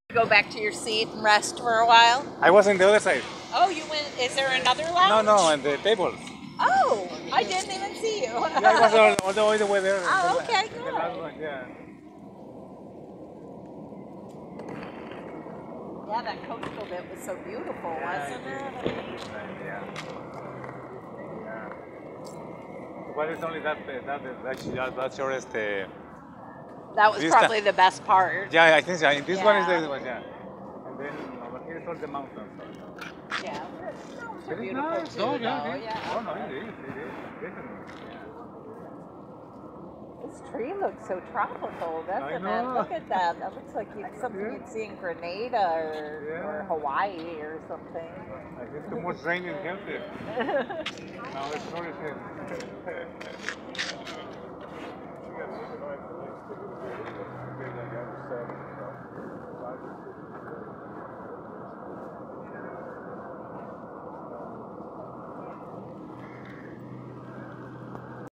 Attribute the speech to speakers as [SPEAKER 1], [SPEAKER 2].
[SPEAKER 1] Go back to your seat and rest for a while?
[SPEAKER 2] I was on the other side.
[SPEAKER 1] Oh, you went, is there another lounge?
[SPEAKER 2] No, on the tables.
[SPEAKER 1] Oh, I didn't even see you.
[SPEAKER 2] Yeah, I was all the way there.
[SPEAKER 1] Oh, okay,
[SPEAKER 2] The
[SPEAKER 1] good.
[SPEAKER 2] last one, yeah.
[SPEAKER 1] Yeah, that coastal bit was so beautiful, wasn't it?
[SPEAKER 2] Yeah. But it's only that shortest.
[SPEAKER 1] That was probably the best part.
[SPEAKER 2] Yeah, I think so. This one is
[SPEAKER 1] Yeah.
[SPEAKER 2] the one, yeah. And then over here is all the mountains.
[SPEAKER 1] Yeah, those are
[SPEAKER 2] It is
[SPEAKER 1] beautiful
[SPEAKER 2] nice.
[SPEAKER 1] too,
[SPEAKER 2] Oh,
[SPEAKER 1] though.
[SPEAKER 2] yeah.
[SPEAKER 1] Yeah.
[SPEAKER 2] Oh, no, it is. Definitely.
[SPEAKER 1] This tree looks so tropical, doesn't it? Look at that. That looks like something you'd see in Grenada or Hawaii or something.
[SPEAKER 2] I think too much rain in Hampton. Now it's not